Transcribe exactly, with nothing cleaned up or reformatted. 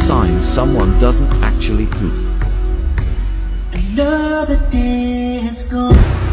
signs someone doesn't actually poop. Another day has gone.